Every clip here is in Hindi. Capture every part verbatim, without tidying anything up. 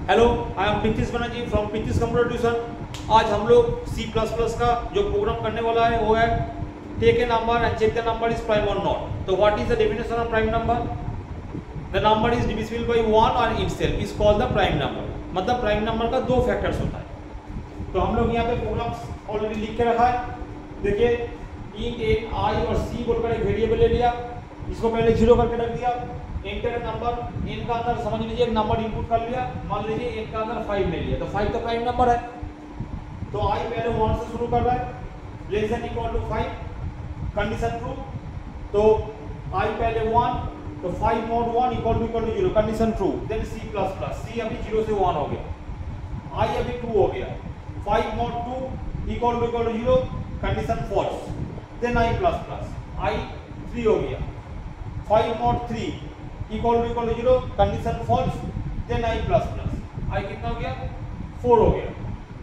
Hello, I am Pritish Banerjee from Pritish computer tuition. आज हम लोग सी प्लस प्लस का जो प्रोग्राम करने वाला है वो है take a number and check the number is prime और नॉट। तो what is the definition of prime number? The number is divisible by one और itself is called the prime number. मतलब प्राइम नंबर का दो फैक्टर्स होता है। तो हम लोग यहाँ पे प्रोग्राम ऑलरेडी लिख के रखा है। देखिए, इन एन आई और सी बोलकर एक वेरिएबल ले लिया, इसको पहले जीरो करके रख दिया। एंटर नंबर, एन का अंदर समझ लीजिए एक नंबर इनपुट कर लिया, मान लीजिए एन का अंदर फाइव ले लिया, तो फाइव तो प्राइम नंबर है। तो आई पहले वन से शुरू कर रहा है, less than equal to five, condition true. तो आई पहले वन, तो five mod one equal to equal to zero, condition true. Then C plus plus, C अभी जीरो से वन हो गया, आई अभी टू हो गया, five mod two equal to equal to zero, condition false. Then I plus plus, I three हो गया, five mod three equal to equal to zero, condition false. Then I plus plus, I कितना हो गया, फोर हो गया।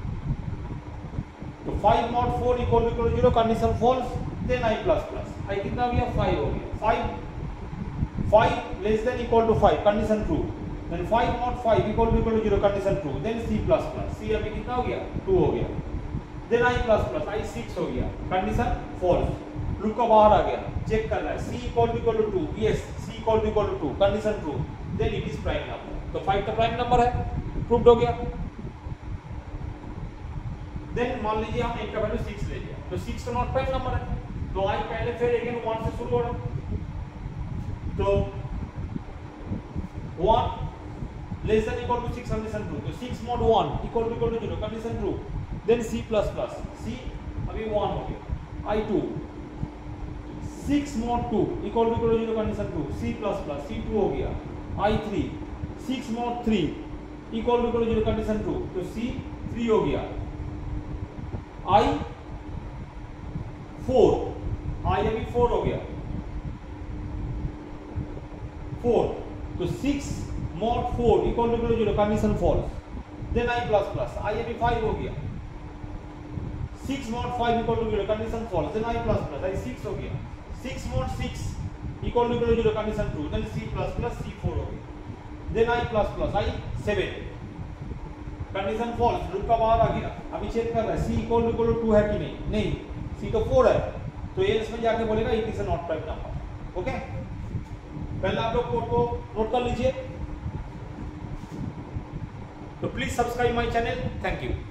तो five mod four equal to equal to zero, condition false. Then I plus plus, I कितना हो गया, फाइव हो गया। Five five less than equal to five, condition true. Then five mod five equal to equal to zero, condition true. Then C plus plus, C अभी कितना हो गया, टू हो गया। Then I plus plus, I six हो गया, कंडीशन फॉल्स। लूप का बाहर आ गया, चेक कर रहा है, C equal to equal to two, yes C equal to equal to two, condition true. Then it is prime number. तो फाइव तो प्राइम नंबर है, प्रूव्ड हो गया। देन मान लीजिए हम एक का वैल्यू सिक्स ले लिया, तो सिक्स तो नॉट प्राइम नंबर है। तो आई पहले फिर अगेन वन से शुरू हो रहा, तो one less than equal to six, condition true. तो six mod one equal to equal to zero, condition true. Then C plus plus, C अभी वन हो गया, I two, six mod two equal to equal to zero, condition true. C plus plus, C two हो गया, I three, six mod three equal to equal to zero, condition true. तो सी थ्री हो गया, आई फोर, आई अभी फोर हो गया, फोर। तो six mod four equal to equal to zero, condition false. Then I plus plus, I अभी फाइव हो गया, six mod five equal to zero, condition false. Then I plus plus, I six हो गया, six mod six equal to equal to zero, condition true. Then C plus plus, C four हो गया। Then I plus plus, I seven, condition false. Loop का बाहर आ गया, अभी चेक कर रहा है C equal to equal to two है कि नहीं, नहीं सी तो फोर है, तो ये इसमें जाके बोलेगा it is a not prime number. Okay, पहले आप लोग कोड को नोट कर लीजिए। तो please subscribe my channel, thank you.